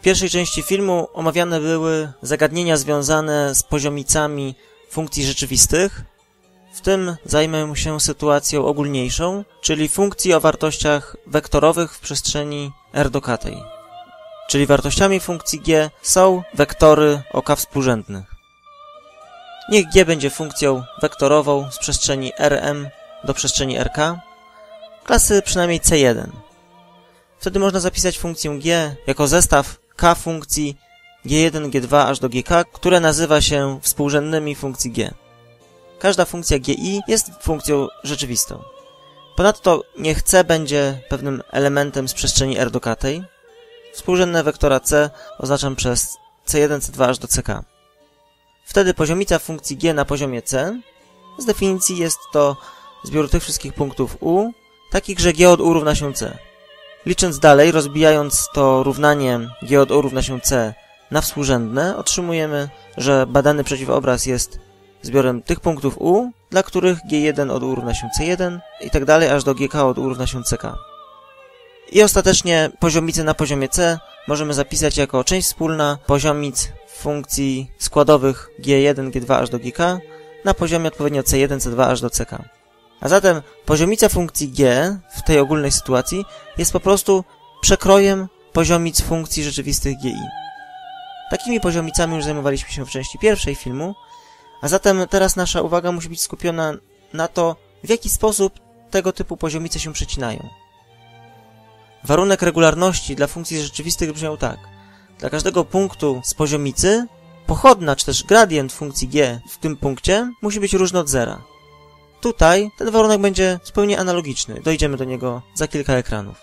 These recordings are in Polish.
pierwszej części filmu omawiane były zagadnienia związane z poziomicami funkcji rzeczywistych. W tym zajmę się sytuacją ogólniejszą, czyli funkcji o wartościach wektorowych w przestrzeni R do k. Czyli wartościami funkcji g są wektory o k współrzędnych. Niech g będzie funkcją wektorową z przestrzeni Rm do przestrzeni Rk, klasy przynajmniej C1. Wtedy można zapisać funkcję g jako zestaw k funkcji g1, g2 aż do gk, które nazywa się współrzędnymi funkcji g. Każda funkcja gi jest funkcją rzeczywistą. Ponadto niech c będzie pewnym elementem z przestrzeni R do k. Współrzędne wektora c oznaczam przez c1, c2 aż do ck. Wtedy poziomica funkcji g na poziomie c z definicji jest to zbiór tych wszystkich punktów u, takich, że g od u równa się c. Licząc dalej, rozbijając to równanie g od u równa się c na współrzędne, otrzymujemy, że badany przeciwobraz jest zbiorem tych punktów u, dla których g1 od u równa się c1 i tak dalej, aż do gk od u równa się ck. I ostatecznie poziomicę na poziomie c możemy zapisać jako część wspólna poziomic funkcji składowych g1, g2 aż do gk na poziomie odpowiednio c1, c2 aż do ck. A zatem poziomica funkcji g w tej ogólnej sytuacji jest po prostu przekrojem poziomic funkcji rzeczywistych gi. Takimi poziomicami już zajmowaliśmy się w części pierwszej filmu, a zatem teraz nasza uwaga musi być skupiona na to, w jaki sposób tego typu poziomice się przecinają. Warunek regularności dla funkcji rzeczywistych brzmiał tak. Dla każdego punktu z poziomicy pochodna, czy też gradient funkcji g w tym punkcie musi być różny od zera. Tutaj ten warunek będzie zupełnie analogiczny. Dojdziemy do niego za kilka ekranów.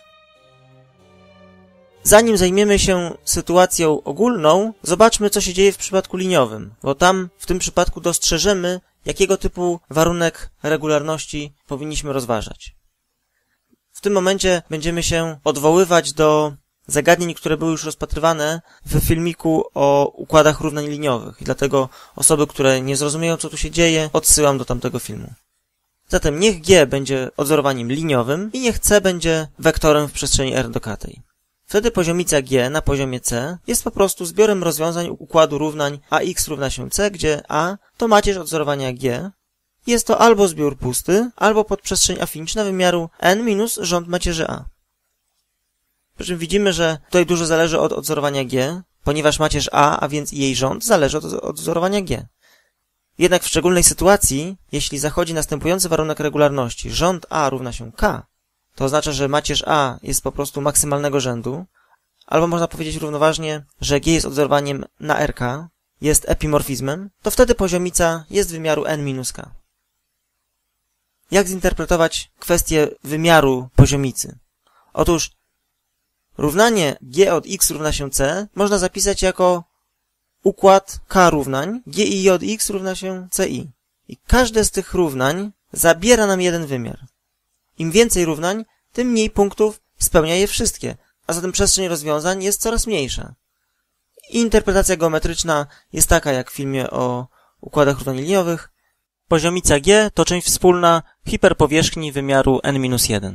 Zanim zajmiemy się sytuacją ogólną, zobaczmy, co się dzieje w przypadku liniowym, bo tam w tym przypadku dostrzeżemy, jakiego typu warunek regularności powinniśmy rozważać. W tym momencie będziemy się odwoływać do zagadnień, które były już rozpatrywane w filmiku o układach równań liniowych i dlatego osoby, które nie zrozumieją, co tu się dzieje, odsyłam do tamtego filmu. Zatem niech g będzie odzorowaniem liniowym i niech c będzie wektorem w przestrzeni R do k. Wtedy poziomica g na poziomie c jest po prostu zbiorem rozwiązań układu równań ax równa się c, gdzie a to macierz odzorowania g. Jest to albo zbiór pusty, albo podprzestrzeń afiniczna wymiaru n minus rząd macierzy a. Przy czym widzimy, że tutaj dużo zależy od odzorowania g, ponieważ macierz a więc i jej rząd zależy od odzorowania g. Jednak w szczególnej sytuacji, jeśli zachodzi następujący warunek regularności, rząd a równa się k, to oznacza, że macierz a jest po prostu maksymalnego rzędu, albo można powiedzieć równoważnie, że g jest odzorowaniem na rk, jest epimorfizmem, to wtedy poziomica jest wymiaru n minus k. Jak zinterpretować kwestię wymiaru poziomicy? Otóż równanie g od x równa się c można zapisać jako układ k równań gi od x równa się ci. I każde z tych równań zabiera nam jeden wymiar. Im więcej równań, tym mniej punktów spełnia je wszystkie, a zatem przestrzeń rozwiązań jest coraz mniejsza. I interpretacja geometryczna jest taka jak w filmie o układach równań liniowych. Poziomica g to część wspólna hiperpowierzchni wymiaru n-1.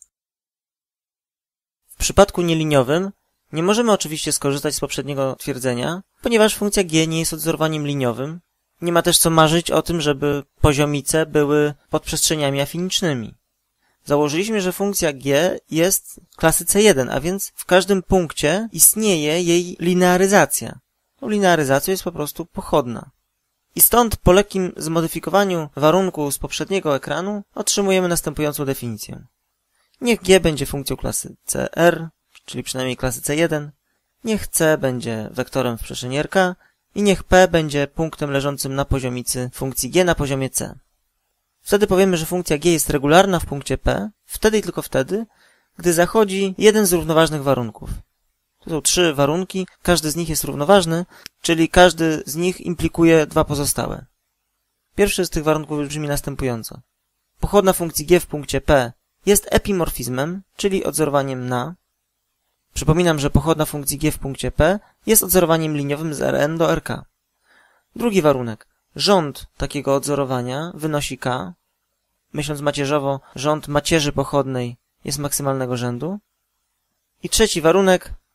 W przypadku nieliniowym nie możemy oczywiście skorzystać z poprzedniego twierdzenia, ponieważ funkcja g nie jest odzorowaniem liniowym. Nie ma też co marzyć o tym, żeby poziomice były podprzestrzeniami afinicznymi. Założyliśmy, że funkcja g jest klasy C1, a więc w każdym punkcie istnieje jej linearyzacja. Tą linearyzacją jest po prostu pochodna. I stąd po lekkim zmodyfikowaniu warunku z poprzedniego ekranu otrzymujemy następującą definicję. Niech g będzie funkcją klasy CR, czyli przynajmniej klasy C1, niech c będzie wektorem w przestrzeni RK i niech p będzie punktem leżącym na poziomicy funkcji g na poziomie c. Wtedy powiemy, że funkcja g jest regularna w punkcie p, wtedy i tylko wtedy, gdy zachodzi jeden z równoważnych warunków. To są 3 warunki, każdy z nich jest równoważny, czyli każdy z nich implikuje 2 pozostałe. Pierwszy z tych warunków brzmi następująco. Pochodna funkcji g w punkcie p jest epimorfizmem, czyli odzorowaniem na. Przypominam, że pochodna funkcji g w punkcie p jest odzorowaniem liniowym z Rn do Rk. Drugi warunek. Rząd takiego odzorowania wynosi k. Myśląc macierzowo, rząd macierzy pochodnej jest maksymalnego rzędu. I trzeci warunek.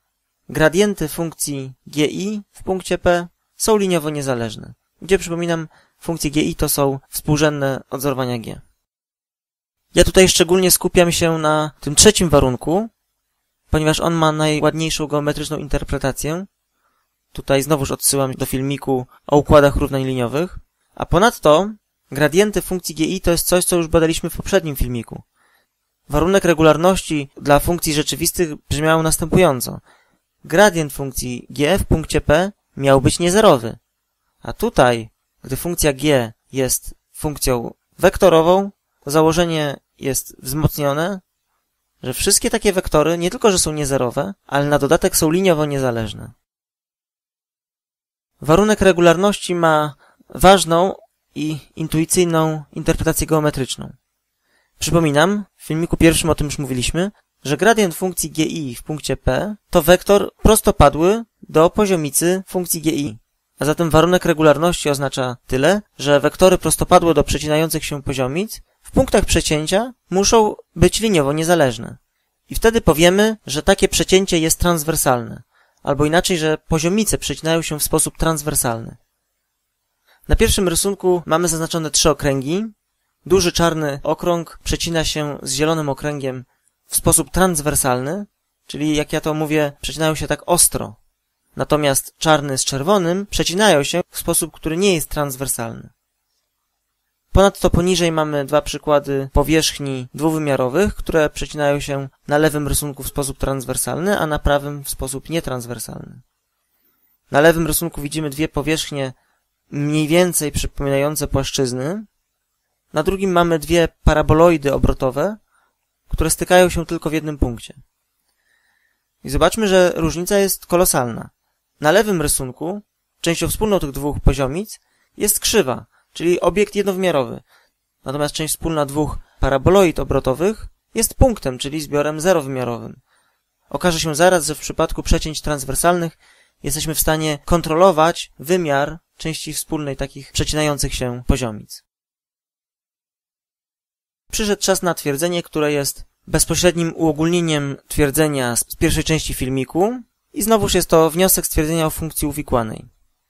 gradienty funkcji GI w punkcie P są liniowo niezależne, gdzie, przypominam, funkcje GI to są współrzędne odzorowania G. Ja tutaj szczególnie skupiam się na tym trzecim warunku, ponieważ on ma najładniejszą geometryczną interpretację. Tutaj znowuż odsyłam do filmiku o układach równań liniowych. A ponadto gradienty funkcji GI to jest coś, co już badaliśmy w poprzednim filmiku. Warunek regularności dla funkcji rzeczywistych brzmiał następująco. Gradient funkcji G w punkcie P miał być niezerowy. A tutaj, gdy funkcja G jest funkcją wektorową, to założenie jest wzmocnione, że wszystkie takie wektory nie tylko, że są niezerowe, ale na dodatek są liniowo niezależne. Warunek regularności ma ważną i intuicyjną interpretację geometryczną. Przypominam, w filmiku pierwszym o tym już mówiliśmy, że gradient funkcji GI w punkcie P to wektor prostopadły do poziomicy funkcji GI. A zatem warunek regularności oznacza tyle, że wektory prostopadłe do przecinających się poziomic w punktach przecięcia muszą być liniowo niezależne. I wtedy powiemy, że takie przecięcie jest transwersalne, albo inaczej, że poziomice przecinają się w sposób transwersalny. Na pierwszym rysunku mamy zaznaczone 3 okręgi. Duży czarny okrąg przecina się z zielonym okręgiem w sposób transwersalny, czyli jak ja to mówię, przecinają się tak ostro. Natomiast czarny z czerwonym przecinają się w sposób, który nie jest transwersalny. Ponadto poniżej mamy 2 przykłady powierzchni dwuwymiarowych, które przecinają się na lewym rysunku w sposób transwersalny, a na prawym w sposób nietranswersalny. Na lewym rysunku widzimy 2 powierzchnie mniej więcej przypominające płaszczyzny. Na drugim mamy 2 paraboloidy obrotowe, które stykają się tylko w jednym punkcie. I zobaczmy, że różnica jest kolosalna. Na lewym rysunku częścią wspólną tych 2 poziomic jest krzywa, czyli obiekt jednowymiarowy. Natomiast część wspólna 2 paraboloid obrotowych jest punktem, czyli zbiorem zerowymiarowym. Okaże się zaraz, że w przypadku przecięć transwersalnych jesteśmy w stanie kontrolować wymiar części wspólnej takich przecinających się poziomic. Przyszedł czas na twierdzenie, które jest bezpośrednim uogólnieniem twierdzenia z pierwszej części filmiku i znowuż jest to wniosek stwierdzenia o funkcji uwikłanej.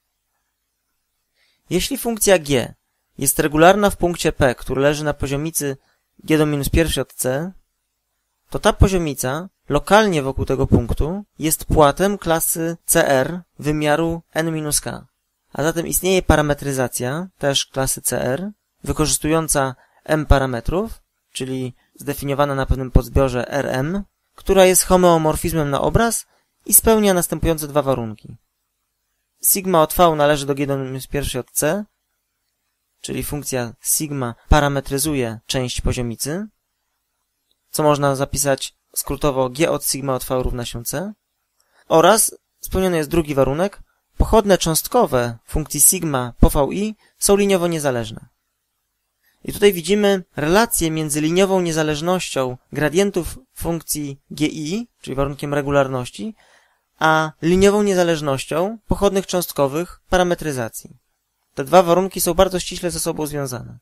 Jeśli funkcja g jest regularna w punkcie P, który leży na poziomicy g do minus pierwszej od c, to ta poziomica lokalnie wokół tego punktu jest płatem klasy CR wymiaru n-k. A zatem istnieje parametryzacja, też klasy CR, wykorzystująca m parametrów, czyli zdefiniowana na pewnym podzbiorze Rm, która jest homeomorfizmem na obraz i spełnia następujące 2 warunki. Sigma od V należy do g do minus pierwszej od c, czyli funkcja sigma parametryzuje część poziomicy, co można zapisać skrótowo g od sigma od v równa się c, oraz spełniony jest drugi warunek, pochodne cząstkowe funkcji sigma po vi są liniowo niezależne. I tutaj widzimy relację między liniową niezależnością gradientów funkcji gi, czyli warunkiem regularności, a liniową niezależnością pochodnych cząstkowych parametryzacji. Te 2 warunki są bardzo ściśle ze sobą związane.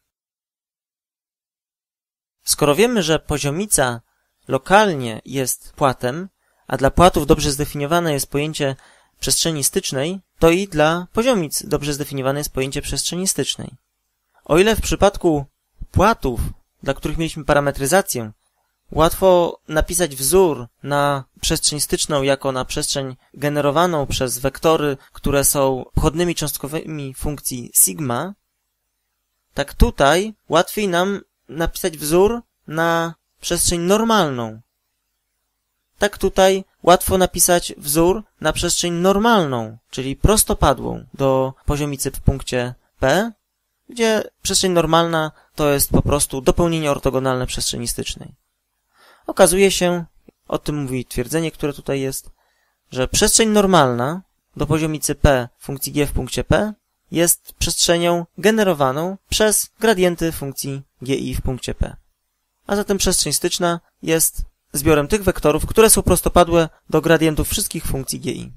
Skoro wiemy, że poziomica lokalnie jest płatem, a dla płatów dobrze zdefiniowane jest pojęcie przestrzeni stycznej, to i dla poziomic dobrze zdefiniowane jest pojęcie przestrzeni stycznej. O ile w przypadku płatów, dla których mieliśmy parametryzację, łatwo napisać wzór na przestrzeń styczną jako na przestrzeń generowaną przez wektory, które są pochodnymi cząstkowymi funkcji sigma, tak tutaj łatwiej nam napisać wzór na przestrzeń normalną. Tak tutaj łatwo napisać wzór na przestrzeń normalną, czyli prostopadłą do poziomicy w punkcie P, gdzie przestrzeń normalna to jest po prostu dopełnienie ortogonalne przestrzeni stycznej. Okazuje się, o tym mówi twierdzenie, które tutaj jest, że przestrzeń normalna do poziomicy P funkcji g w punkcie P jest przestrzenią generowaną przez gradienty funkcji gi w punkcie P. A zatem przestrzeń styczna jest zbiorem tych wektorów, które są prostopadłe do gradientów wszystkich funkcji gi.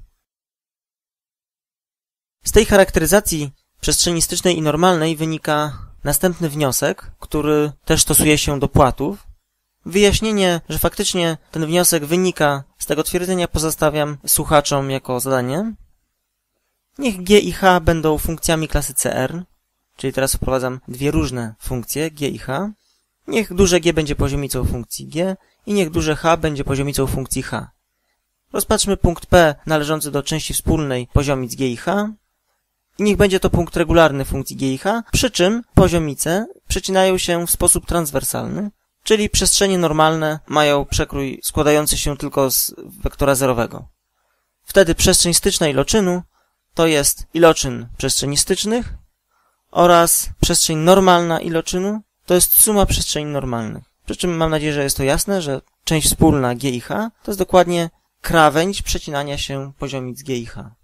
Z tej charakteryzacji przestrzeni stycznej i normalnej wynika następny wniosek, który też stosuje się do płatów. Wyjaśnienie, że faktycznie ten wniosek wynika z tego twierdzenia, pozostawiam słuchaczom jako zadanie. Niech g i h będą funkcjami klasy CR, czyli teraz wprowadzam dwie różne funkcje, g i h. Niech duże g będzie poziomicą funkcji g i niech duże h będzie poziomicą funkcji h. Rozpatrzmy punkt P należący do części wspólnej poziomic g i h. I niech będzie to punkt regularny funkcji g i h, przy czym poziomice przecinają się w sposób transwersalny, czyli przestrzenie normalne mają przekrój składający się tylko z wektora zerowego. Wtedy przestrzeń styczna iloczynu to jest iloczyn przestrzeni stycznych oraz przestrzeń normalna iloczynu to jest suma przestrzeni normalnych. Przy czym mam nadzieję, że jest to jasne, że część wspólna g i h to jest dokładnie krawędź przecinania się poziomic g i h.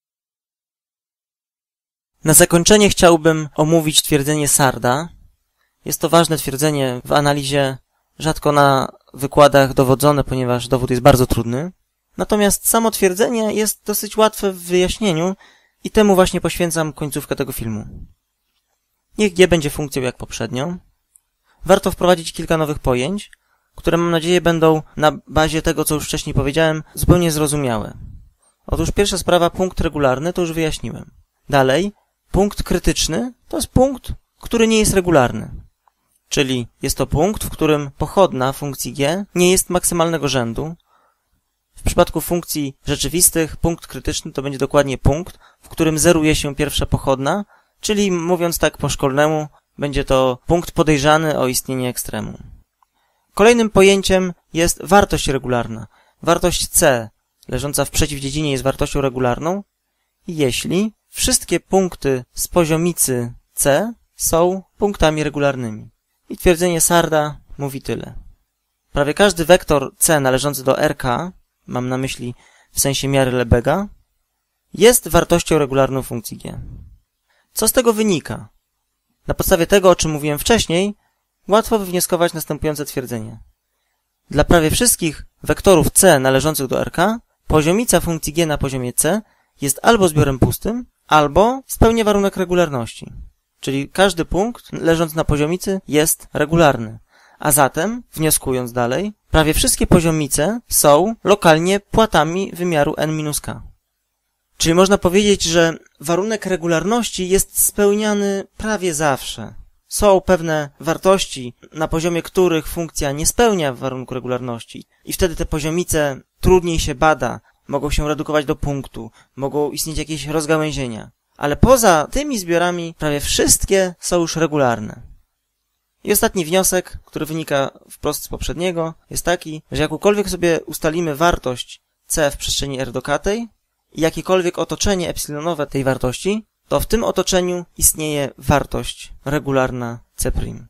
Na zakończenie chciałbym omówić twierdzenie Sarda. Jest to ważne twierdzenie w analizie, rzadko na wykładach dowodzone, ponieważ dowód jest bardzo trudny. Natomiast samo twierdzenie jest dosyć łatwe w wyjaśnieniu i temu właśnie poświęcam końcówkę tego filmu. Niech g będzie funkcją jak poprzednio. Warto wprowadzić kilka nowych pojęć, które mam nadzieję będą na bazie tego, co już wcześniej powiedziałem, zupełnie zrozumiałe. Otóż pierwsza sprawa, punkt regularny, to już wyjaśniłem. Dalej, punkt krytyczny to jest punkt, który nie jest regularny. Czyli jest to punkt, w którym pochodna funkcji g nie jest maksymalnego rzędu. W przypadku funkcji rzeczywistych punkt krytyczny to będzie dokładnie punkt, w którym zeruje się pierwsza pochodna, czyli mówiąc tak po szkolnemu, będzie to punkt podejrzany o istnienie ekstremum. Kolejnym pojęciem jest wartość regularna. Wartość c leżąca w przeciwdziedzinie jest wartością regularną, jeśli wszystkie punkty z poziomicy c są punktami regularnymi. I twierdzenie Sarda mówi tyle. Prawie każdy wektor c należący do RK, mam na myśli w sensie miary Lebega, jest wartością regularną funkcji g. Co z tego wynika? Na podstawie tego, o czym mówiłem wcześniej, łatwo wywnioskować następujące twierdzenie. Dla prawie wszystkich wektorów c należących do RK, poziomica funkcji g na poziomie c jest albo zbiorem pustym, albo spełnia warunek regularności. Czyli każdy punkt leżąc na poziomicy jest regularny. A zatem, wnioskując dalej, prawie wszystkie poziomice są lokalnie płatami wymiaru n-k. Czyli można powiedzieć, że warunek regularności jest spełniany prawie zawsze. Są pewne wartości, na poziomie których funkcja nie spełnia warunku regularności i wtedy te poziomice trudniej się bada, mogą się redukować do punktu, mogą istnieć jakieś rozgałęzienia. Ale poza tymi zbiorami prawie wszystkie są już regularne. I ostatni wniosek, który wynika wprost z poprzedniego, jest taki, że jakąkolwiek sobie ustalimy wartość c w przestrzeni r-tej i jakiekolwiek otoczenie epsilonowe tej wartości, to w tym otoczeniu istnieje wartość regularna c'.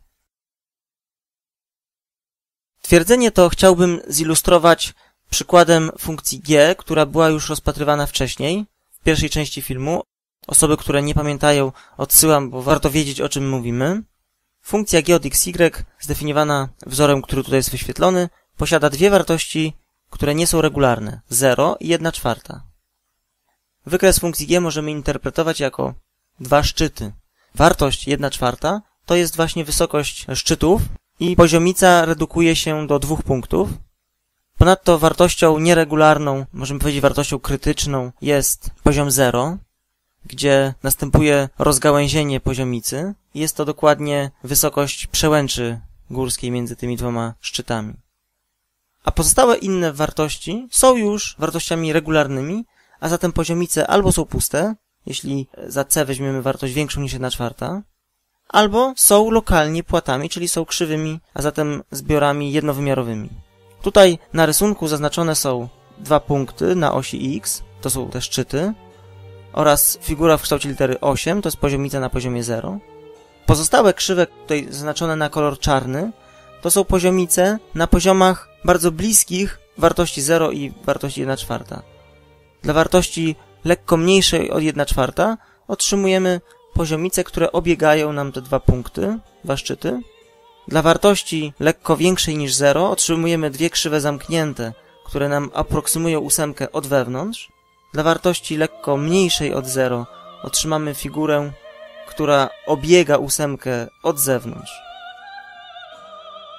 Twierdzenie to chciałbym zilustrować przykładem funkcji g, która była już rozpatrywana wcześniej, w pierwszej części filmu. Osoby, które nie pamiętają, odsyłam, bo warto wiedzieć, o czym mówimy. Funkcja g od xy, zdefiniowana wzorem, który tutaj jest wyświetlony, posiada dwie wartości, które nie są regularne, 0 i 1/4. Wykres funkcji g możemy interpretować jako dwa szczyty. Wartość 1/4 to jest właśnie wysokość szczytów i poziomica redukuje się do 2 punktów. Ponadto wartością nieregularną, możemy powiedzieć wartością krytyczną, jest poziom 0, gdzie następuje rozgałęzienie poziomicy i jest to dokładnie wysokość przełęczy górskiej między tymi dwoma szczytami. A pozostałe inne wartości są już wartościami regularnymi, a zatem poziomice albo są puste, jeśli za c weźmiemy wartość większą niż 1/4, albo są lokalnie płatami, czyli są krzywymi, a zatem zbiorami jednowymiarowymi. Tutaj na rysunku zaznaczone są dwa punkty na osi x, to są te szczyty, oraz figura w kształcie litery 8, to jest poziomica na poziomie 0. Pozostałe krzywe, tutaj zaznaczone na kolor czarny, to są poziomice na poziomach bardzo bliskich wartości 0 i wartości 1/4. Dla wartości lekko mniejszej od 1/4 otrzymujemy poziomice, które obiegają nam te dwa punkty, dwa szczyty. Dla wartości lekko większej niż 0 otrzymujemy dwie krzywe zamknięte, które nam aproksymują ósemkę od wewnątrz. Dla wartości lekko mniejszej od 0 otrzymamy figurę, która obiega ósemkę od zewnątrz.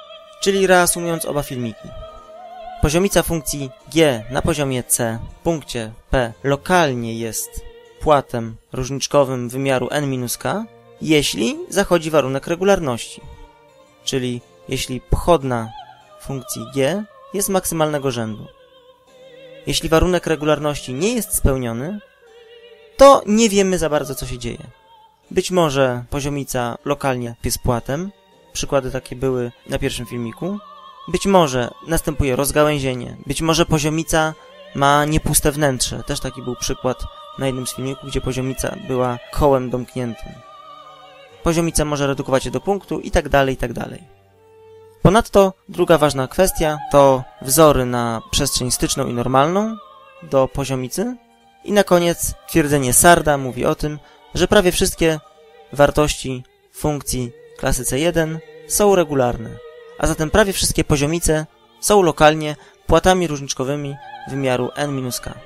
Czyli reasumując oba filmiki. Poziomica funkcji g na poziomie c w punkcie p lokalnie jest płatem różniczkowym wymiaru n-k, jeśli zachodzi warunek regularności. Czyli jeśli pochodna funkcji g jest maksymalnego rzędu. Jeśli warunek regularności nie jest spełniony, to nie wiemy za bardzo, co się dzieje. Być może poziomica lokalnie jest płatem, przykłady takie były na pierwszym filmiku. Być może następuje rozgałęzienie, być może poziomica ma niepuste wnętrze. Też taki był przykład na jednym z filmików, gdzie poziomica była kołem domkniętym. Poziomica może redukować się do punktu i tak dalej, i tak dalej. Ponadto druga ważna kwestia to wzory na przestrzeń styczną i normalną do poziomicy. I na koniec twierdzenie Sarda mówi o tym, że prawie wszystkie wartości funkcji klasy C1 są regularne, a zatem prawie wszystkie poziomice są lokalnie płatami różniczkowymi wymiaru n-k.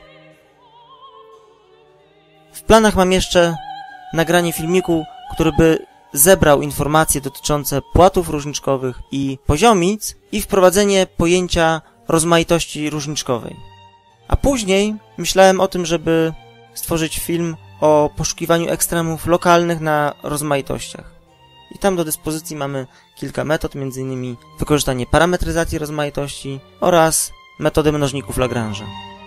W planach mam jeszcze nagranie filmiku, który by zebrał informacje dotyczące płatów różniczkowych i poziomic i wprowadzenie pojęcia rozmaitości różniczkowej. A później myślałem o tym, żeby stworzyć film o poszukiwaniu ekstremów lokalnych na rozmaitościach. I tam do dyspozycji mamy kilka metod, m.in. wykorzystanie parametryzacji rozmaitości oraz metody mnożników Lagrange'a.